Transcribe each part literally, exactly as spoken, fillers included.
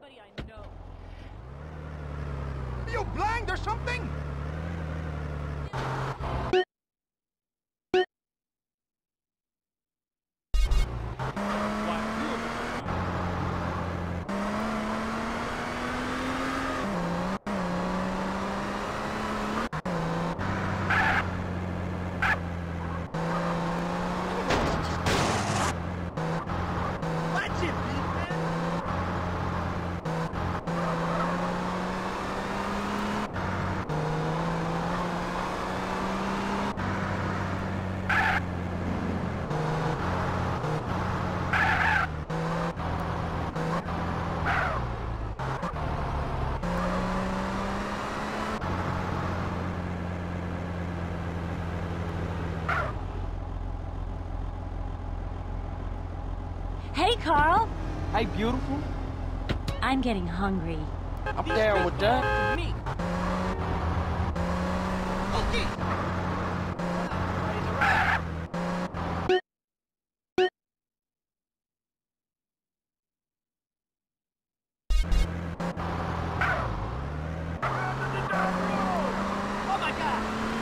anybody I know. Are you blind or something? Hey, Carl. Hey, beautiful. I'm getting hungry. I'm down with that. Me. Okay. Oh my God!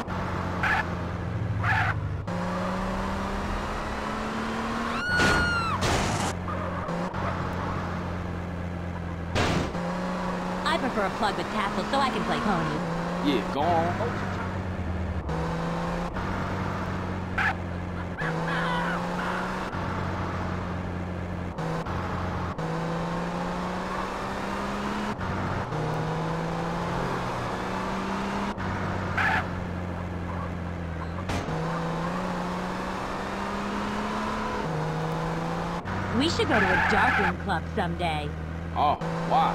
I prefer a plug with tassel so I can play pony. Yeah, go on. We should go to a darkroom club someday. Oh, why?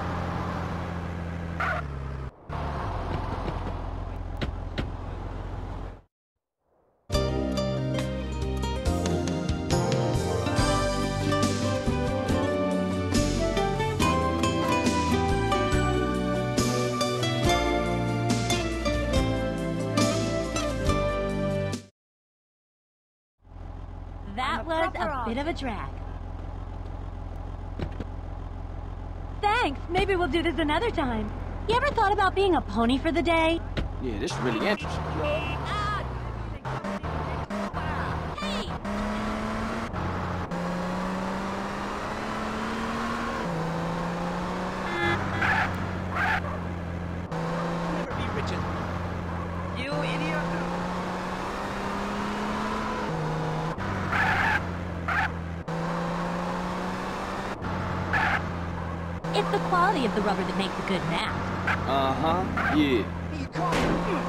That was a bit of a drag. Thanks. Maybe we'll do this another time. You ever thought about being a pony for the day? Yeah, this is really interesting. Hey! Never be rich as me. You idiot! It's the quality of the rubber that makes a good mask. Uh-huh, yeah. You call me.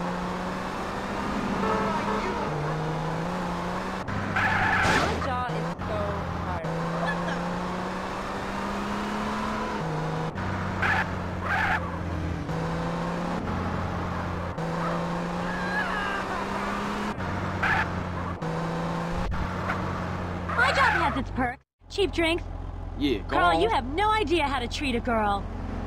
My jaw is so tired. What the? My job has its perks. Cheap drinks. Yeah, go Carl, on. you have no idea how to treat a girl.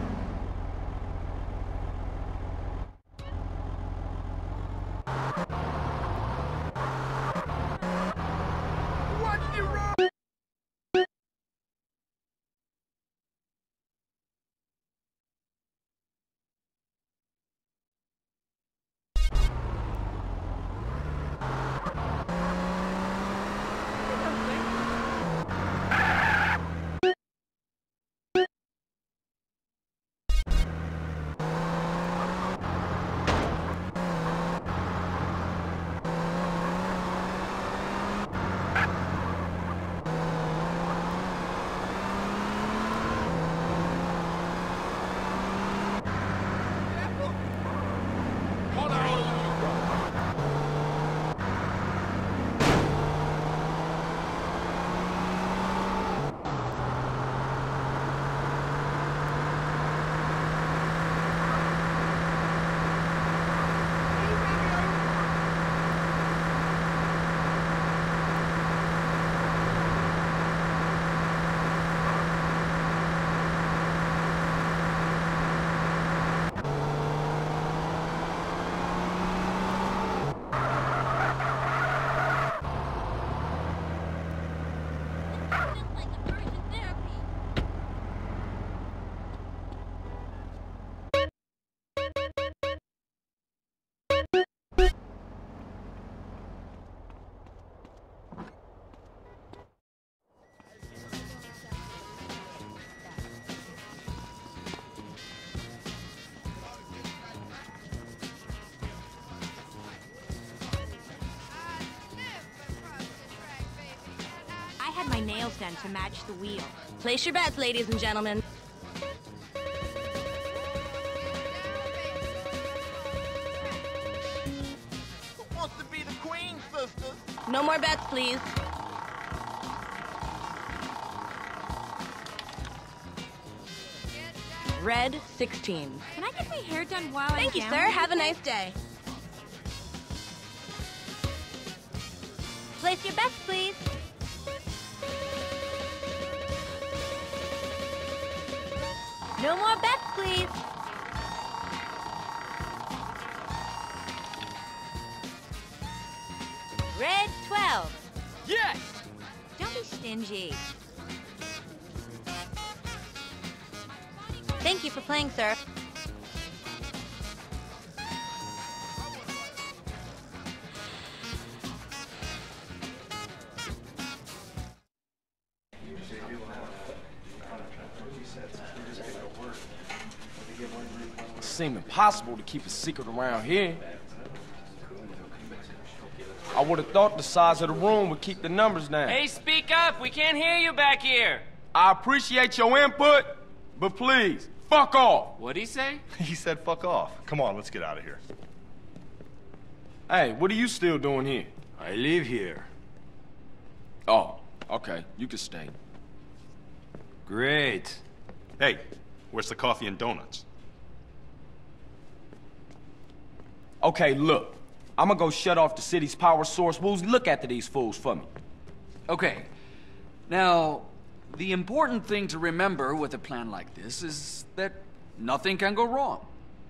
Watch the road. had my nails done to match the wheel. Place your bets, ladies and gentlemen. Who wants to be the queen, sisters? No more bets, please. Red sixteen. Can I get my hair done while I'm Thank you, down sir. here? Have a nice day. Place your bets, please. No more bets, please. Red twelve. Yes! Don't be stingy. Thank you for playing, sir. It seemed impossible to keep a secret around here. I would have thought the size of the room would keep the numbers down. Hey, speak up! We can't hear you back here! I appreciate your input, but please, fuck off! What'd he say? He said fuck off. Come on, let's get out of here. Hey, what are you still doing here? I live here. Oh, okay, you can stay. Great. Hey, where's the coffee and donuts? Okay, look. I'm gonna go shut off the city's power source. Woozie, look after these fools for me. Okay. Now, the important thing to remember with a plan like this is that nothing can go wrong.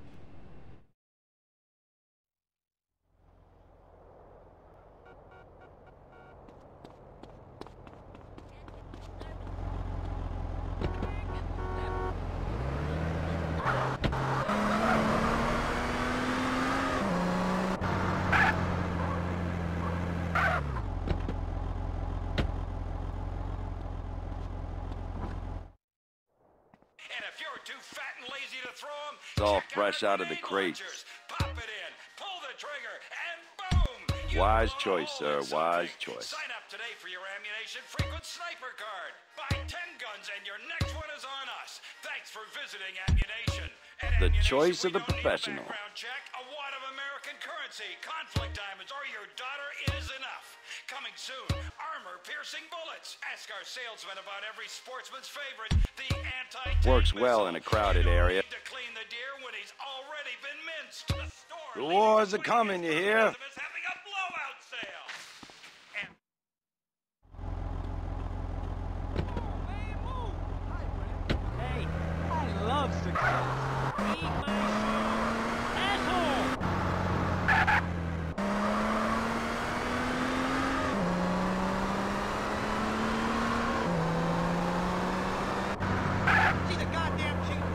And if you're too fat and lazy to throw them, It's all fresh out of the crate. Pop it in, pull the trigger, and boom! You Wise blow a choice, hole sir, in something. wise choice. Sign up today for your ammunition frequent sniper card. Buy ten guns and your next one is on us. Thanks for visiting Ammunition. At The Ammunition, choice we of the don't need a professional. background check, a wad of American currency, conflict diamonds, or your daughter is enough. Coming soon, armor-piercing bullets. Ask our salesman about every sportsman's favorite, the anti-tank Works well in a missile. crowded You don't area. need to clean the deer when he's already been minced. The store The leading wars the are way coming, you is hear? is having a blowout sale. And Hey, I love success. Eat my shit, asshole! She's a goddamn cheat.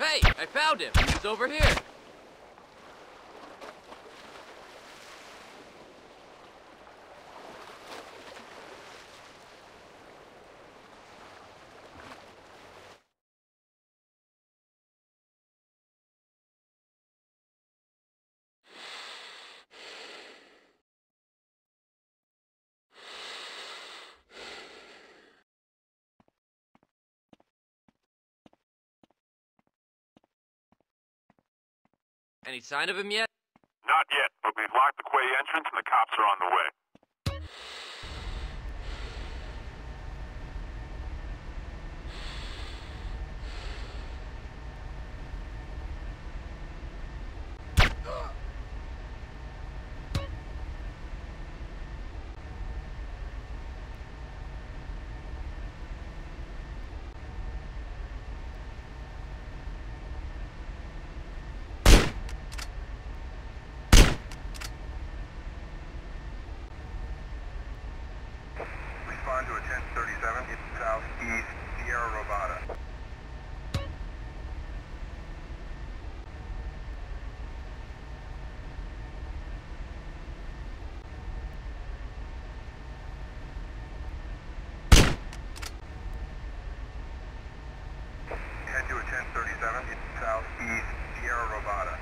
Hey, I found him. He's over here. Any sign of him yet? Not yet, but we've locked the quay entrance and the cops are on the way. Respond to a ten thirty-seven, southeast Sierra Robata. Head to a ten thirty-seven, southeast Sierra Robata.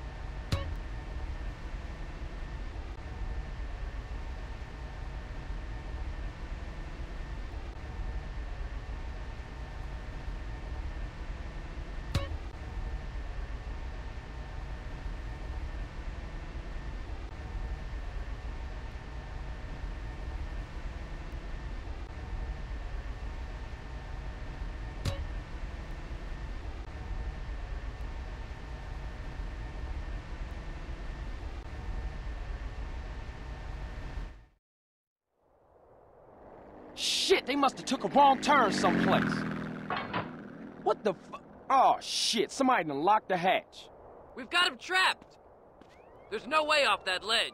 Shit, they must have took a wrong turn someplace. What the fu- Oh, shit, somebody done locked the hatch. We've got him trapped. There's no way off that ledge.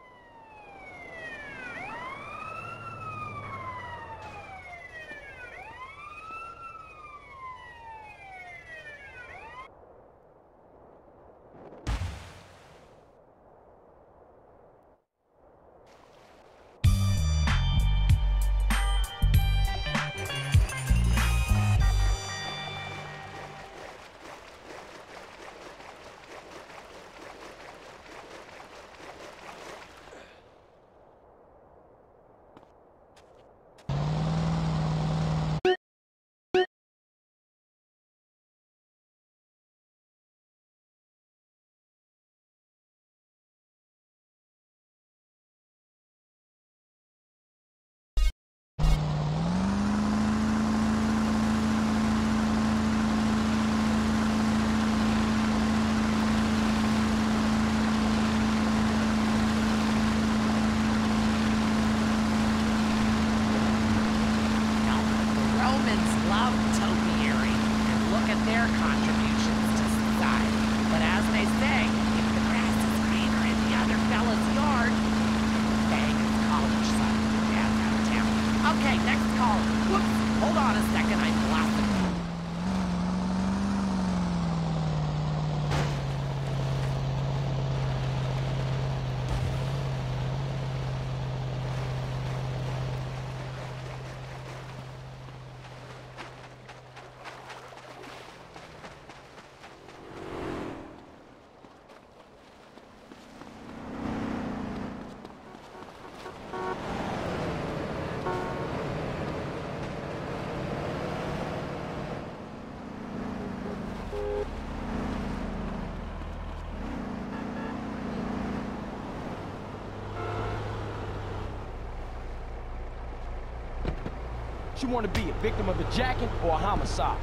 You want to be a victim of a jacking or a homicide?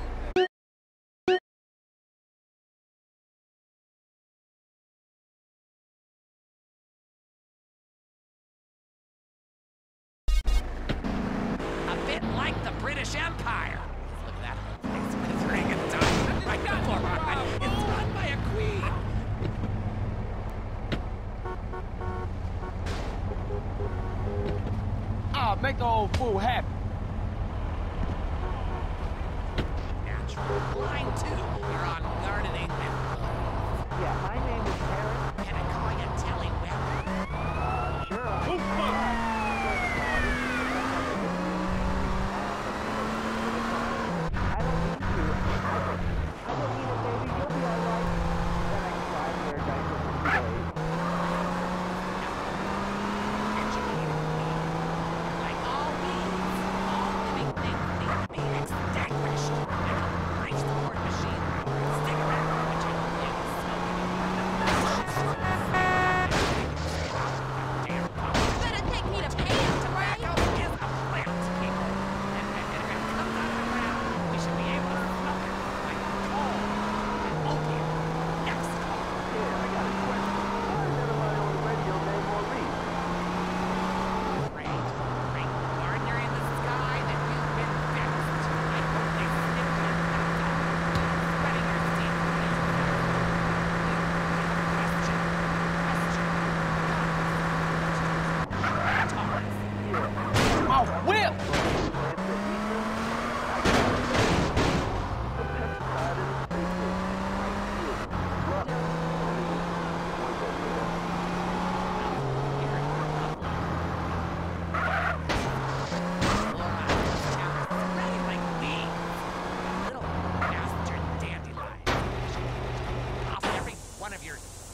A bit like the British Empire. Look at that place with ring and diamond right before our eyes. It's run by a queen. Ah, make the old fool happy. Natural. Line two. You're on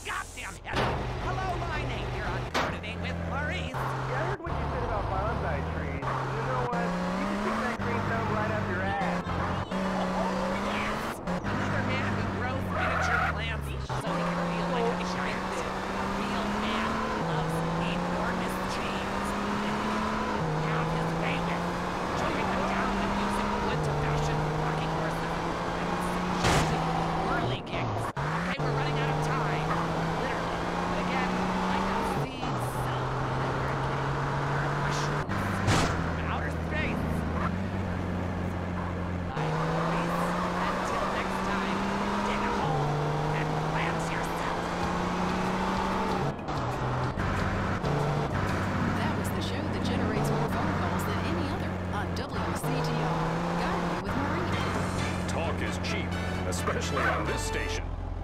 goddamn head. Hello, my name. You're on coordinate with Maurice. Yeah, I heard what you said about bonsai trees. You know what? You can stick that green thumb right up your ass. Oh, yes. Another man who grows miniature plants so he can feel like a giant. A real man who loves enormous trees. Count his famous. Chopping them down and using wood to fashion rocking horses. Whirly gigs. Okay, we're running out of time. Literally. But again, like a sea so there are mushrooms from outer space. I'm Maurice. Until next time, dig a hole and plant yourself. That was the show that generates more phone calls than any other on W C T R. Gardening with Marie. Talk is cheap, especially on this station.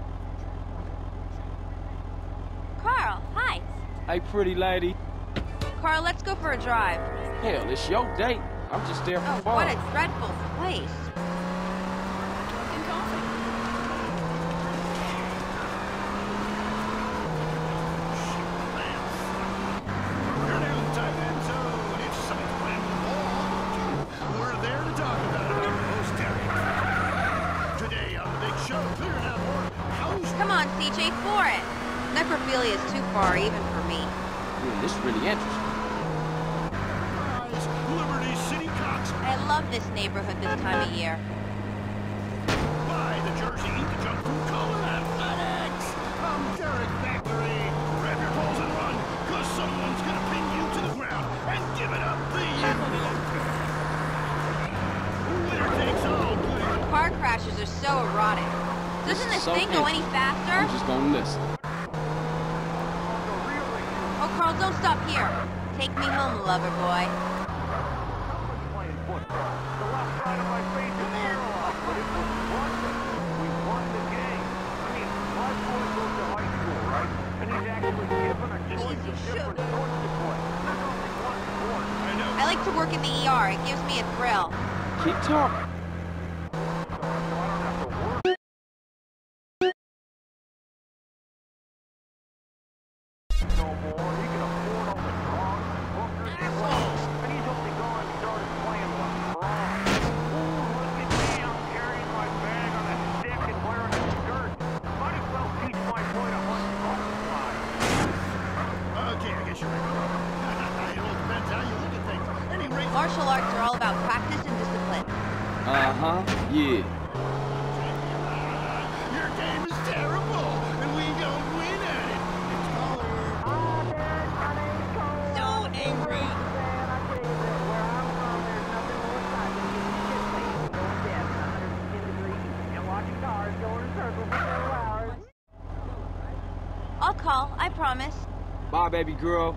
Carl, hi. Hey, pretty lady. Carl, let's go for a drive. Hell, it's your date. I'm just there for Oh, fun. what a dreadful place. Drinking coffee. You're down the tight end zone. If somebody's playing with the ball, we're there to talk about it. I'm your host, Terry. Today on the big show, clearing out more house. Come on, C J, for it. Necrophilia is too far, even for me. Yeah, this is really interesting. Liberty City Cox. I love this neighborhood this time of year. Buy the jersey, eat the junk food, call it athletics. I'm Derek Factory. Grab your balls and run, cause someone's gonna pin you to the ground and give it up the winner takes all. Car crashes are so erotic. Doesn't this So thing go any interesting. faster? I'm just gonna listen. Oh, Carl, don't stop here. Take me home, lover boy. Playing football. The left side of my face is paralyzed, but it was wonderful. We won the game. I mean, my boy goes to high school, right? And he's actually given a choice of different sports to play. There's only one sport. I know. I like to work in the E R. It gives me a thrill. Keep talking. No more. He can afford all the drugs and hookers he wants. And he's only gone and started playing lacrosse. Ooh, look at me. I'm carrying my bag on a stick and wearing a skirt. Might as well teach my boy to hunt butterflies. Okay, I guess you're right. It all depends how you look at things. Any rate, Martial arts are all about practice and discipline. Uh-huh, yeah. your game is terrible, and we don't win at it. It's called... So angry. I'll call, I promise. Bye, baby girl.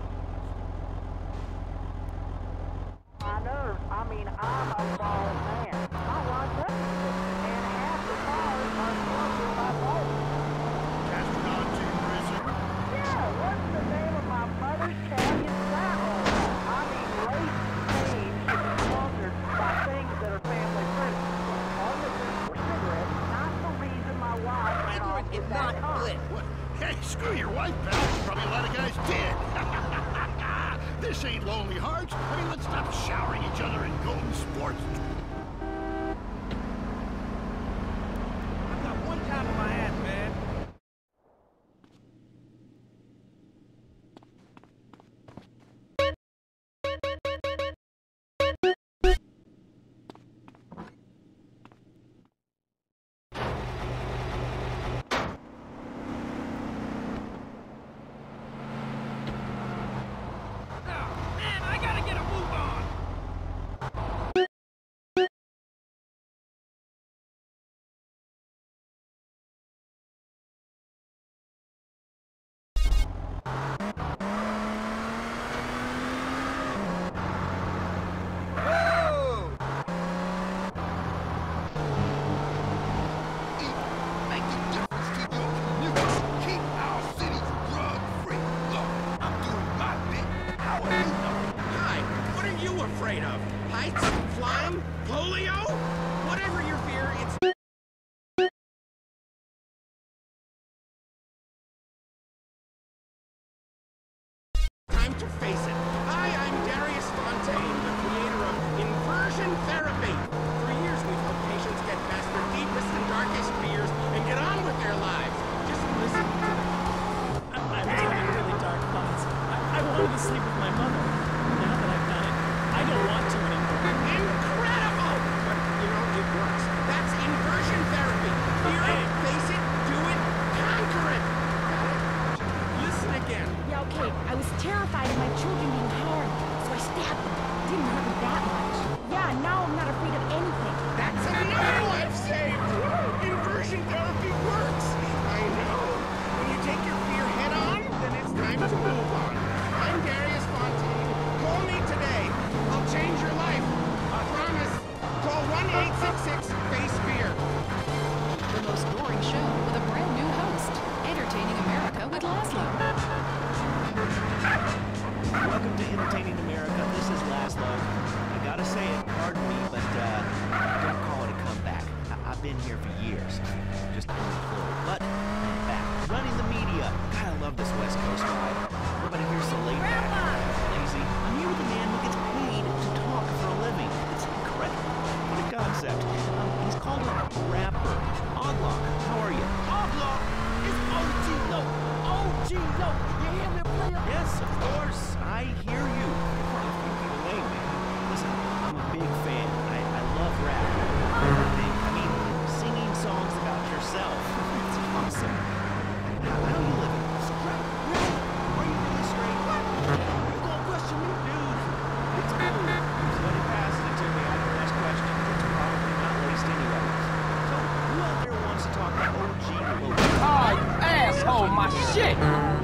My nerves, I mean, I'm a ball man. I want everything, and half the cars are close to my boat. Astronaut to prison. Yeah, what's the name of my mother's Italian saddle? I mean, race names should be sponsored by things that are family friendly. Harnesses or cigarettes, not the reason my wife went off with that hunt. What? Hey, screw your wife, pal. Probably a lot of guys did. This ain't Lonely Hearts. I mean, let's stop showering each other in golden sports. I've got one time in my ass, man. Man, I gotta get a move on. face it. Hi, I'm Darius Fontaine, the creator of Inversion Therapy. For years, we've helped patients get past their deepest and darkest fears and get on with their lives. Just listen to them. I, I was having really dark thoughts. I, I wanted to sleep with my mother. Now that I've done it, I don't want to anymore. Incredible! But, you know, it works. That's inversion therapy. Fear it, face it, do it, conquer it. Got it? Listen again. Yeah, okay. I was terrified of my children being harmed, so I stabbed them. Didn't hurt me that much. Yeah, now I'm not afraid of anything. That's another life saved! Inversion therapy works! I know. When you take your fear head on, then it's time to move on. I'm Darius Fontaine. Call me today. I'll change your life. I promise. Call one eight six six face fear. The most boring show with a brand new host. Entertaining America with Laszlo. Welcome to Entertaining America. This is Laszlo. I gotta say it, pardon me, but uh, don't call it a comeback. I I've been here for years. Just unemployed. But I'm back. Running the media. God, I love this West Coast vibe. Everybody here's so laid back. Lazy. I'm here with a man who gets paid to talk for a living. It's incredible. What a concept. Um, he's called a rapper. Oglock, how are you? Oglock is O G Lo. O G Lo. You hear me, player? Yes, of course. I hear you. You can name me. Listen, I'm a big fan. I, I love rap. Everything. I mean, singing songs about yourself. It's awesome. How, how you living? Straight? Really? Are you really straight? What? You gonna question me? Dude, it's cool. Somebody passes it to me. I can ask questions. It's probably not laced anyway. So, who out there wants to talk about O G Lo? Oh, you asshole, my shit!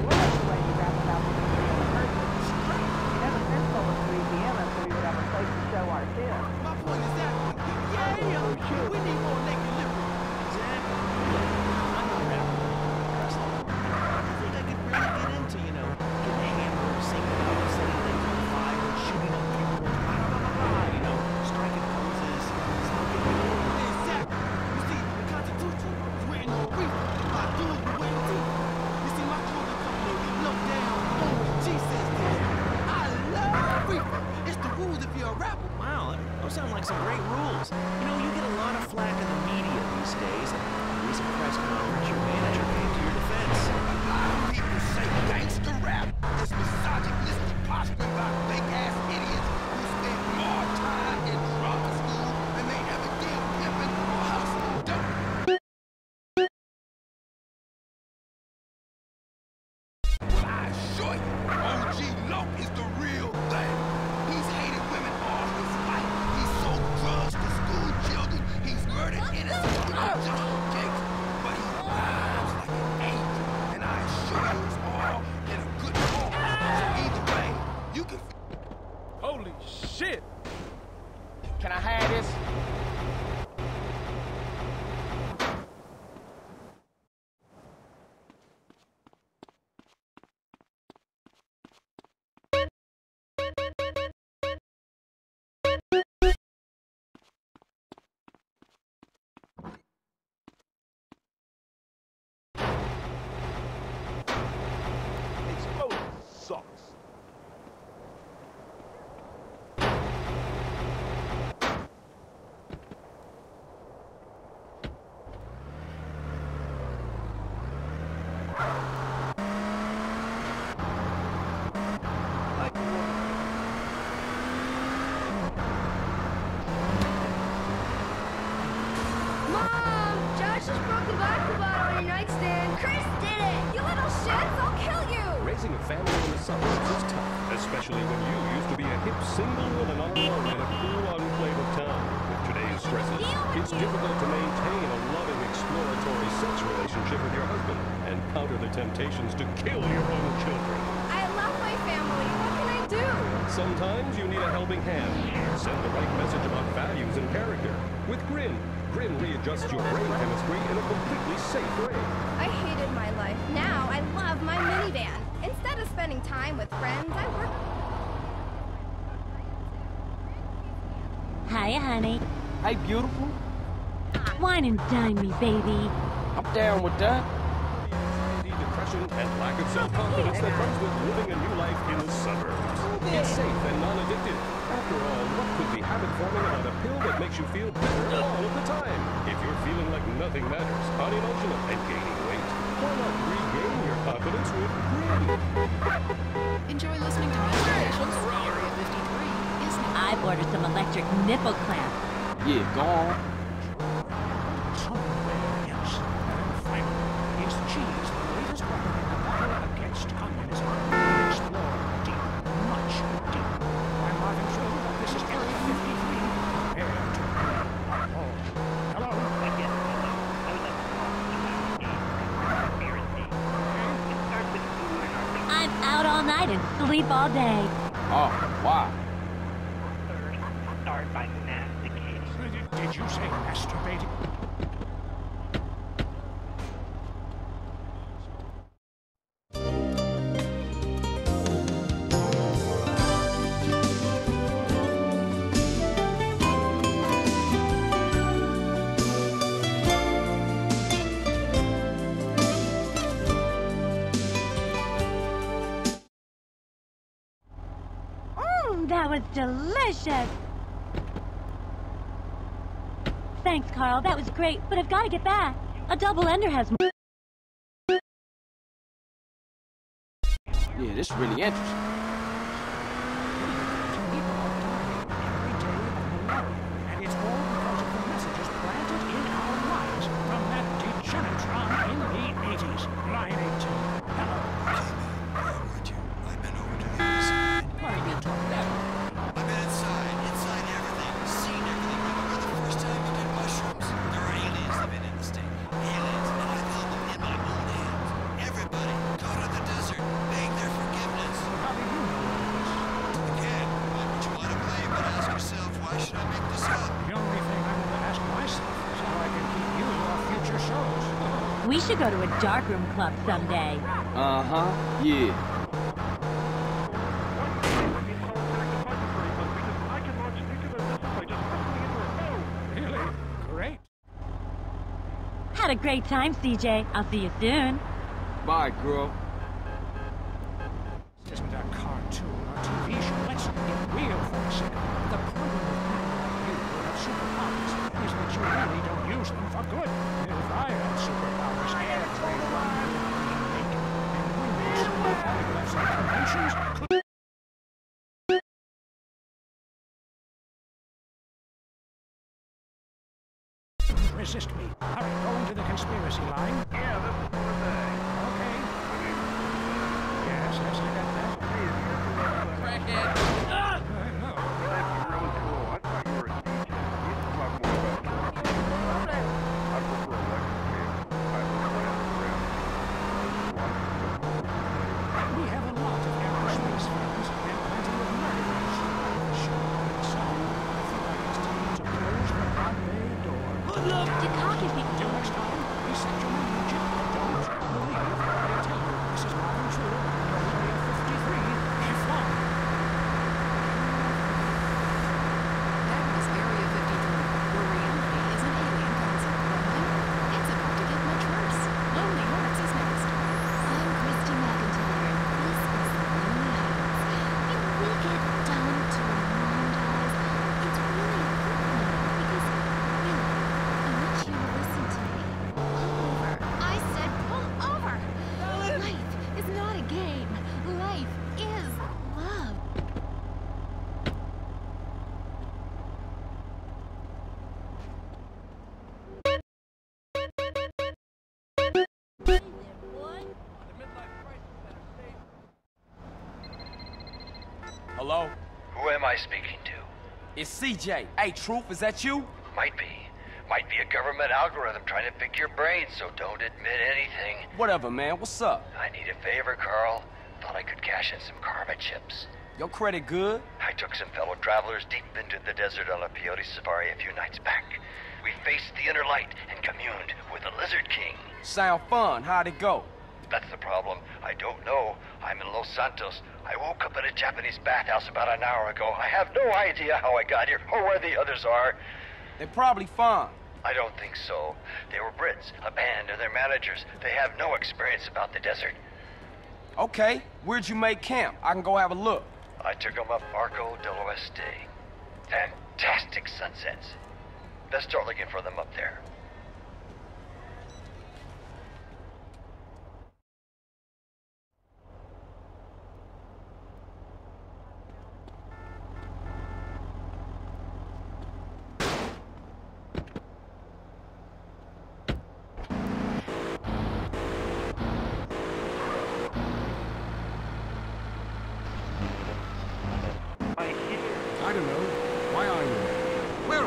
My point is that, yeah, we need more naked liberty. Exactly. I'm a rapper. I think I could really get into, you know, getting a hammer, singing out, setting things on fire, shooting up people, blah, blah, blah, blah, you know, striking poses, smoking weed. Exactly. You see, the Constitution was written on reason by dudes with wet teeth. You see, my children come to low down, O G says that. I love reefer. It's the rules if you're a rapper. Wow, those sound like some great rules. You know, you get a lot of flack in the media these days. At a recent press conference, your manager came to your defense. A lot of people say gangster rap is misogynistic posturing by fake-ass idiots who spend more time in drama school than they ever did pimping or hustling dope. Well, I assure you, O G Lo is the real thing. He's hated women all his life. He's sold drugs to school children. He's murdered innocent people just for kicks. But he rhymes like an angel. And I assure you it's all in a good form. So either way, you can... Holy shit! Can I have this? Exploding sucks. Mom! Josh just broke the vodka bottle on your nightstand. Chris did it! You little shits! I'll kill you! Raising a family in the suburbs is tough, especially when you used to be a hip single woman all alone in a cool enclave of town. With today's stresses, it's difficult to maintain a loving, exploratory sex relationship with your husband and counter the temptations to kill your own children. I love my family. What can I do? Sometimes you need a helping hand. Send the right message about values and character. With Grin, Grin readjusts your brain chemistry in a completely safe way. I hated my life. Now I love my minivan. Instead of spending time with friends, I work... Hiya, honey. Hey, beautiful. Wine and dine me, baby. I'm down with that. Anxiety, depression, depression and lack of self-confidence that comes with living a new life in the suburbs. It's safe and non-addictive. After all, what could be habit-forming about a pill that makes you feel better all of the time? If you're feeling like nothing matters, unemotional, and gaining weight, why not regain your confidence with Green? Enjoy listening to Investigations. Area fifty-three is now. I've ordered some electric nipple clamps. Yeah, go on. Somewhere else. And finally, is cheese the latest weapon in the battle against communism? Explore deep, much deeper. I'm Marvin True. This is Area fifty-three. Prepare to be appalled. Hello? Yes, hello. I would like to talk about conspiracy. It starts with food and our... I'm out all night and sleep all day. Oh, wow. Third, start by masticating. Did you say masturbating? Mmm, that was delicious. Thanks, Carl. That was great, but I've got to get back. A double ender has more. Yeah, this is really interesting. People are dying every day of malaria, and it's all because of the messages planted in our minds from that degenitron in the eighties. Line eighteen. Hello. Where would you? I've been over to the other side. What are you talking about? I've been inside, inside everything, seen everything. Remember the first time you did mushrooms? There are aliens living in the state. Aliens, and I held them in my own hands. Everybody, caught in the desert, begged their forgiveness. How do you know this? Again, why would you want to play but ask yourself, why should I make this up? The only thing I'm going to ask myself is how I can keep you off future shows. We should go to a darkroom club someday. Uh-huh, yeah. Really? Great. Had a great time, C J. I'll see you soon. Bye, girl. This isn't a cartoon or T V show. Let's get real for a second. The problem with people like you who have superpowers is that you really don't use them for good. If I had superpowers, everyone would be naked. And women's photographs and conventions could... Resist me. Hurry, go into the conspiracy line. Yeah, this is for the day. Okay. Yes, yes, I got that. Crackhead. Ah! I know. That's really cool. I thought you were a D J. You should talk more about it. I prefer electric vehicles. I prefer underground. We have a lot of aerospace films and plenty of murderers. Sure, so I feel like it's time to close the cafe door. Good luck to cocky. Till next time, be set your magic. Don't believe what I tell you. This is Marvin True, Area fifty-three. Have fun. That was Area fifty-three, where reality is an alien concept. But it's about to get much worse. Lonely Hearts is next. I'm Christy McIntyre, and this is Lonely Hearts. If we get down to a montage, it's really important because, really, I want you to listen to me. Pull over. I said pull over. Life is not a game. Life is love. Hello? Who am I speaking to? It's C J. Hey, Truth, is that you? Might be. Might be a government algorithm trying to pick your brain, so don't admit anything. Whatever, man. What's up? I need a favor, Carl. Thought I could cash in some karma chips. Your credit good? I took some fellow travelers deep into the desert on a peyote safari a few nights back. We faced the inner light and communed with the Lizard King. Sound fun. How'd it go? That's the problem. I don't know. I'm in Los Santos. I woke up in a Japanese bathhouse about an hour ago. I have no idea how I got here or where the others are. They're probably fine. I don't think so. They were Brits, a band, and their managers. They have no experience about the desert. Okay, where'd you make camp? I can go have a look. I took them up Arco del Oeste. Fantastic sunsets. Let's start looking for them up there. I don't know. Why are you? Where?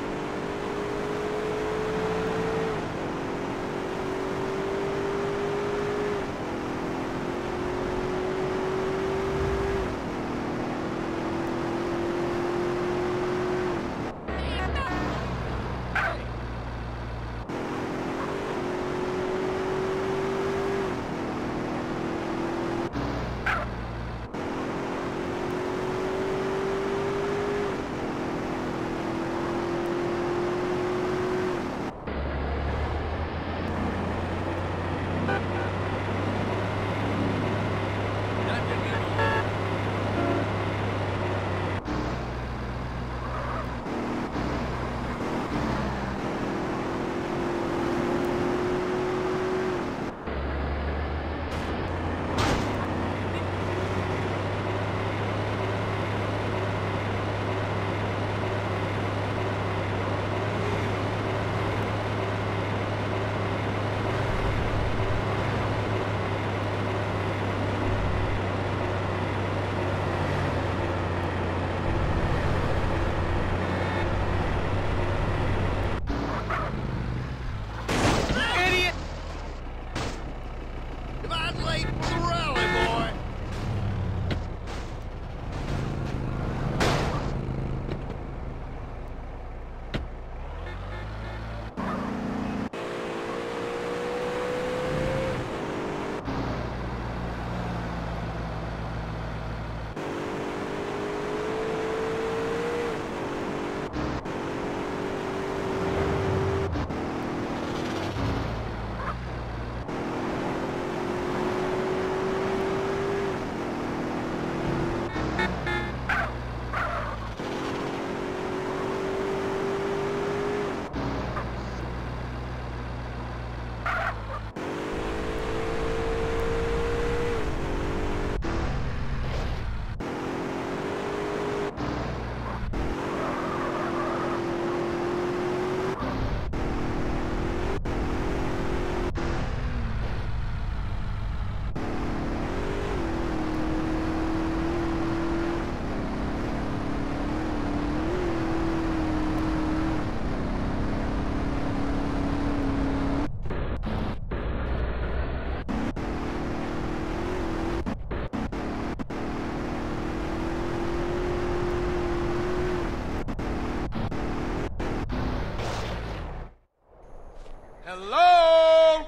Hello?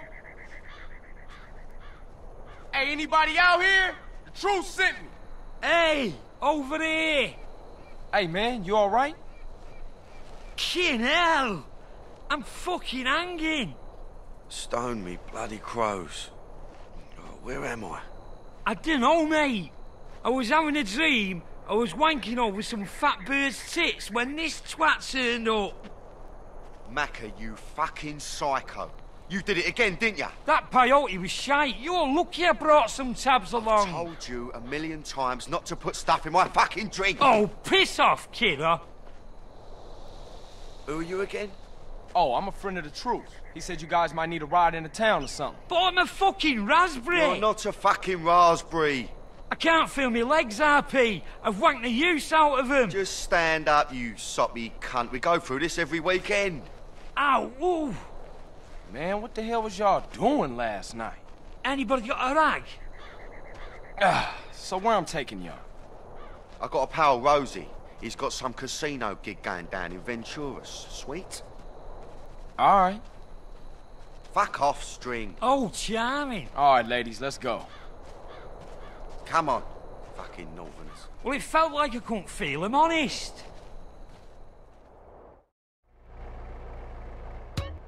Hey, anybody out here? The truth sent me. Hey, over here. Hey, man, you all right? Kin hell! I'm fucking hanging. Stone me bloody crows. Oh, where am I? I don't know, mate. I was having a dream. I was wanking over some fat bird's tits when this twat turned up. Macca, you fucking psycho. You did it again, didn't ya? That peyote was shite. You're lucky I brought some tabs along. I told you a million times not to put stuff in my fucking drink. Oh, piss off, kidder. Who are you again? Oh, I'm a friend of the truth. He said you guys might need a ride into town or something. But I'm a fucking raspberry. You're not a fucking raspberry. I can't feel my legs, R P. I've wanked the use out of them. Just stand up, you soppy cunt. We go through this every weekend. Ow, ooh. Man, what the hell was y'all doing last night? Anybody got a rag? Ah, so where I'm taking y'all? I got a pal, Rosie. He's got some casino gig going down in Venturas. Sweet? All right. Fuck off, String. Oh, charming. All right, ladies, let's go. Come on, fucking Northerns. Well, it felt like I couldn't feel him, honest.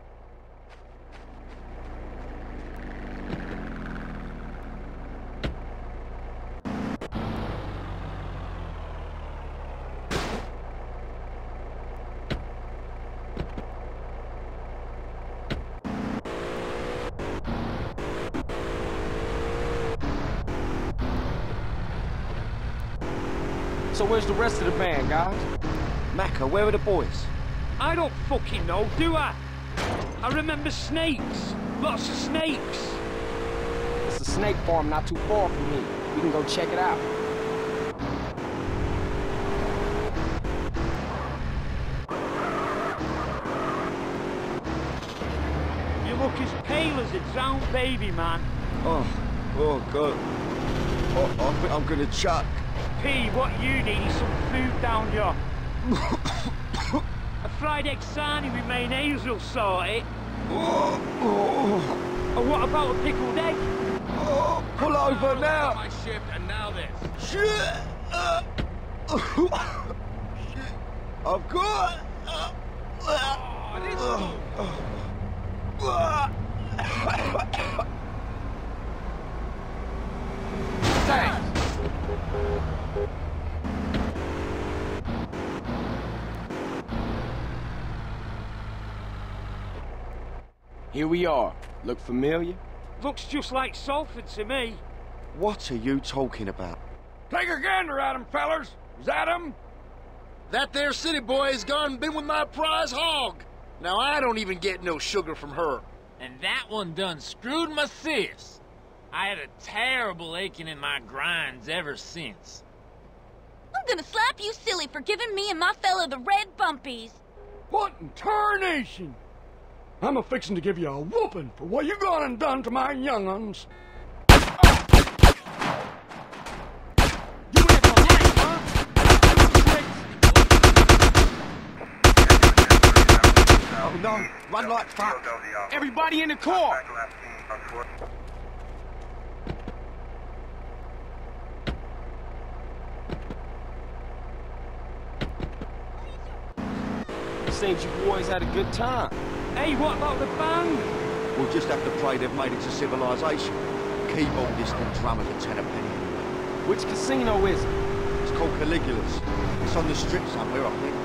So where's the rest of the band, guys? Macca, where are the boys? I don't fucking know, do I? I remember snakes. Lots of snakes. It's a snake farm not too far from here. We can go check it out. You look as pale as a drowned baby, man. Oh, oh, God. Oh, I think I'm gonna chuck. P, what you need is some food down here. A fried egg sarnie with mayonnaise will sort it. Oh, oh. And what about a pickled egg? Oh, pull over now. My shift, and now this. Shit. Uh, shit. I've got. Uh, Oh, this Thanks. Here we are. Look familiar? Looks just like Salford to me. What are you talking about? Take a gander at him, fellers. Is that him? That there city boy has gone and been with my prize hog. Now I don't even get no sugar from her. And that one done screwed my sis. I had a terrible aching in my grinds ever since. I'm gonna slap you silly for giving me and my fella the red bumpies. What in tarnation? I'm a fixin' to give you a whooping for what you gone and done to my young'uns. Oh no, run like fuck. Everybody in the car! Seems you boys had a good time. Hey, what about the band? We'll just have to pray they've made it to civilization. Keyboardist and drummer for ten a penny. Which casino is it? It's called Caligula's. It's on the strip somewhere, I think.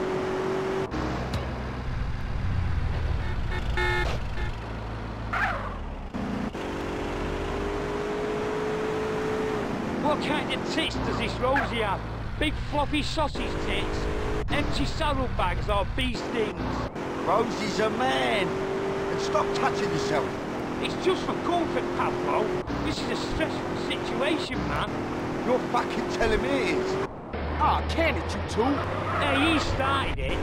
What kind of tits does this Rosie have? Big floppy sausage tits? Empty saddlebags or bee stings? Rosie's a man. And stop touching yourself. It's just for comfort, Pablo. This is a stressful situation, man. You're fucking telling me it is. Ah, oh, can it, you two? Hey, he started it.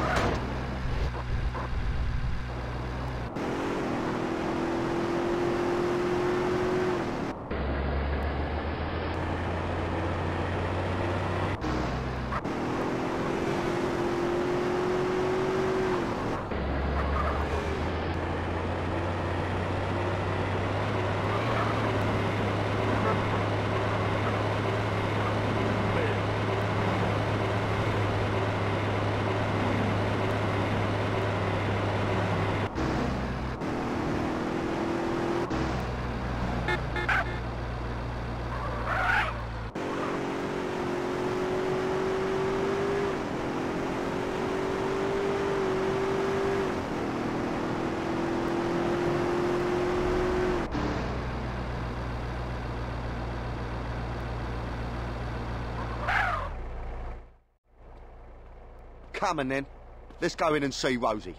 Come on then. Let's go in and see Rosie.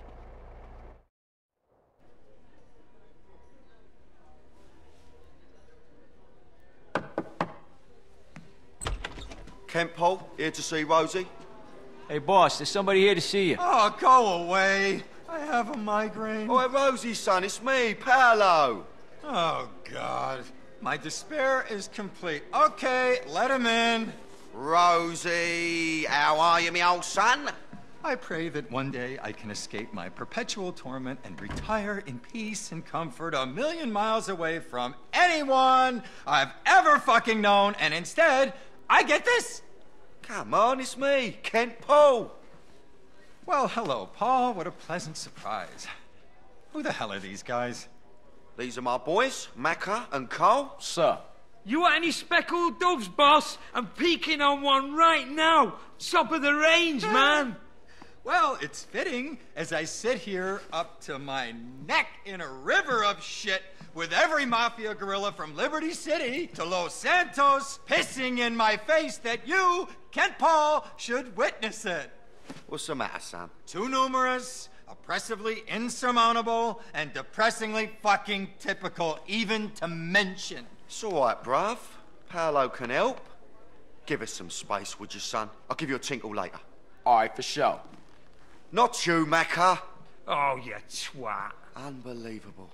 Kent Paul, here to see Rosie. Hey, boss, there's somebody here to see you. Oh, go away. I have a migraine. Oh, Rosie, son, it's me, Paolo. Oh, God. My despair is complete. Okay, let him in. Rosie, how are you, me old son? I pray that one day I can escape my perpetual torment and retire in peace and comfort a million miles away from anyone I've ever fucking known, and instead, I get this. Come on, it's me, Kent Paul. Well, hello, Paul. What a pleasant surprise. Who the hell are these guys? These are my boys, Macca and Cole. Sir. You want any speckled doves, boss? I'm peeking on one right now. Top of the range, man. Well, it's fitting as I sit here up to my neck in a river of shit with every mafia gorilla from Liberty City to Los Santos pissing in my face that you, Kent Paul, should witness it. What's the matter, son? Too numerous, oppressively insurmountable, and depressingly fucking typical even to mention. It's all right, bruv. Paolo can help. Give us some space, would you, son? I'll give you a tinkle later. All right, for sure. Not you, Macca. Oh, you twat. Unbelievable.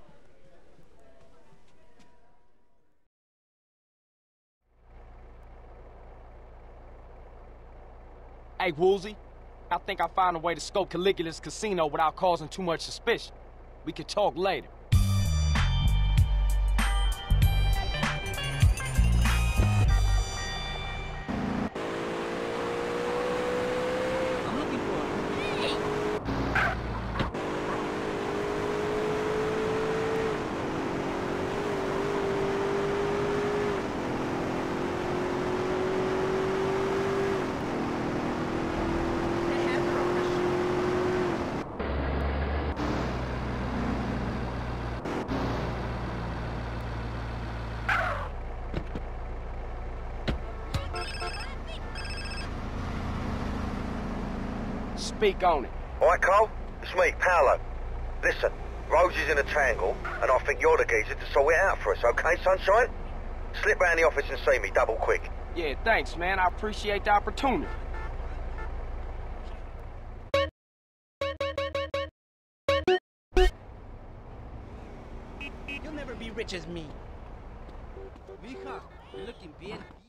Hey, Woolsey, I think I found a way to scope Caligula's casino without causing too much suspicion. We could talk later. I'm looking for Speak on it. All right, Cole? It's me, Paolo. Listen, Rosie's in a tangle, and I think you're the geezer to sort it out for us, okay, sunshine? Slip round the office and see me, double quick. Yeah, thanks, man. I appreciate the opportunity. You'll never be rich as me. Mija, you're looking bien.